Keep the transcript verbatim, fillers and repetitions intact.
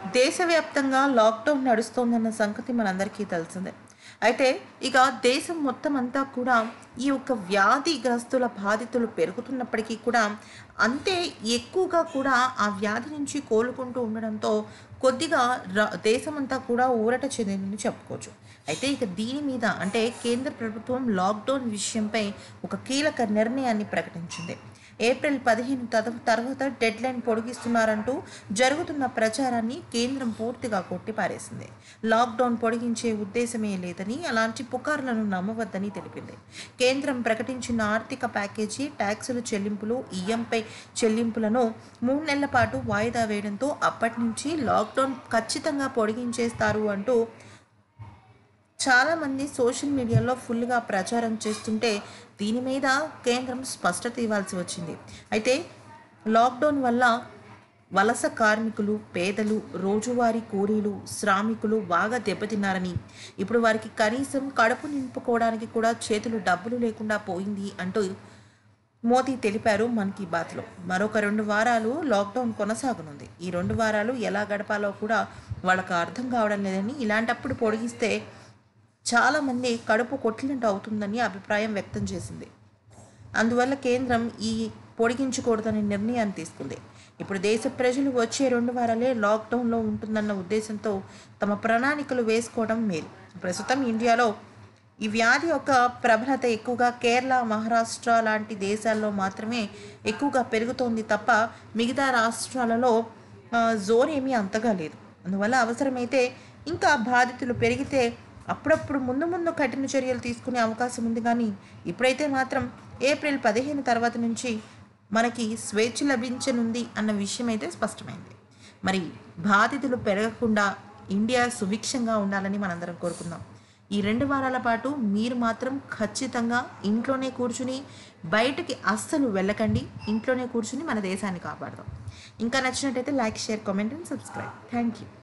దేశవ్యాప్తంగా లాక్డౌన్ నడుస్తోందన్న సంగతి మనందరికీ తెలిసిందే. అయితే ఇక దేశం మొత్తం అంతా కూడా ఈ యొక్క వ్యాధిగ్రస్తుల బాధితులు పెరుగుతున్నప్పటికీ కూడా అంతే ఎక్కువగా కూడా ఆ వ్యాధి నుంచి కోలుకుంటూ ఉండడంతో కొద్దిగా ర దేశమంతా కూడా ఊరట చెందిందని చెప్పుకోవచ్చు. అయితే ఇక దీని మీద అంటే కేంద్ర ప్రభుత్వం లాక్డౌన్ విషయంపై ఒక కీలక నిర్ణయాన్ని ప్రకటించింది. ఏప్రిల్ పదిహేను తద తర్వాత డెడ్‌లైన్ పొడిగిస్తున్నారంటూ జరుగుతున్న ప్రచారాన్ని కేంద్రం పూర్తిగా కొట్టిపారేసింది. లాక్డౌన్ పొడిగించే ఉద్దేశమే లేదని, అలాంటి పుకార్లను నమ్మవద్దని తెలిపింది. కేంద్రం ప్రకటించిన ఆర్థిక ప్యాకేజీ ట్యాక్సుల చెల్లింపులు, ఈఎంఐ చెల్లింపులను మూడు నెలల పాటు వాయిదా వేయడంతో అప్పటి నుంచి లాక్డౌన్ ఖచ్చితంగా పొడిగించేస్తారు అంటూ చాలామంది సోషల్ మీడియాలో ఫుల్గా ప్రచారం చేస్తుంటే దీని మీద కేంద్రం స్పష్టత ఇవ్వాల్సి వచ్చింది. అయితే లాక్డౌన్ వల్ల వలస కార్మికులు, పేదలు, రోజువారీ కూలీలు, శ్రామికులు బాగా దెబ్బతిన్నారని, ఇప్పుడు వారికి కనీసం కడుపు నింపుకోవడానికి కూడా చేతులు డబ్బులు లేకుండా పోయింది అంటూ మోదీ తెలిపారు మన్ కీ బాత్లో. మరొక రెండు వారాలు లాక్డౌన్ కొనసాగనుంది. ఈ రెండు వారాలు ఎలా గడపాలో కూడా వాళ్ళకు అర్థం కావడం లేదని, ఇలాంటప్పుడు పొడిగిస్తే చాలామంది కడుపు కొట్టినట్టు అవుతుందని అభిప్రాయం వ్యక్తం చేసింది. అందువల్ల కేంద్రం ఈ పొడిగించకూడదనే నిర్ణయాన్ని తీసుకుంది. ఇప్పుడు దేశ ప్రజలు వచ్చే రెండు వారాలే లాక్డౌన్లో ఉంటుందన్న ఉద్దేశంతో తమ ప్రణాళికలు వేసుకోవడం మేలు. ప్రస్తుతం ఇండియాలో ఈ వ్యాధి యొక్క ప్రబలత ఎక్కువగా కేరళ, మహారాష్ట్ర లాంటి దేశాల్లో మాత్రమే ఎక్కువగా పెరుగుతోంది తప్ప మిగతా రాష్ట్రాలలో జోన్ ఏమీ అంతగా లేదు. అందువల్ల అవసరమైతే ఇంకా బాధితులు పెరిగితే అప్పుడప్పుడు ముందు ముందు కఠిన చర్యలు తీసుకునే అవకాశం ఉంది. కానీ ఇప్పుడైతే మాత్రం ఏప్రిల్ పదిహేను తర్వాత నుంచి మనకి స్వేచ్ఛ లభించనుంది అన్న విషయం అయితే స్పష్టమైంది. మరి బాధితులు పెరగకుండా ఇండియా సుభిక్షంగా ఉండాలని మనందరం కోరుకుందాం. ఈ రెండు వారాల పాటు మీరు మాత్రం ఖచ్చితంగా ఇంట్లోనే కూర్చుని బయటకి అస్సలు వెళ్ళకండి. ఇంట్లోనే కూర్చుని మన దేశాన్ని కాపాడదాం. ఇంకా నచ్చినట్టయితే like, share, comment and subscribe. Thank you.